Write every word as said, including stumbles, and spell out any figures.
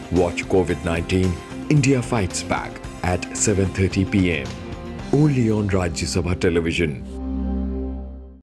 Watch COVID nineteen, India Fights Back at seven thirty p m only on Rajya Sabha television.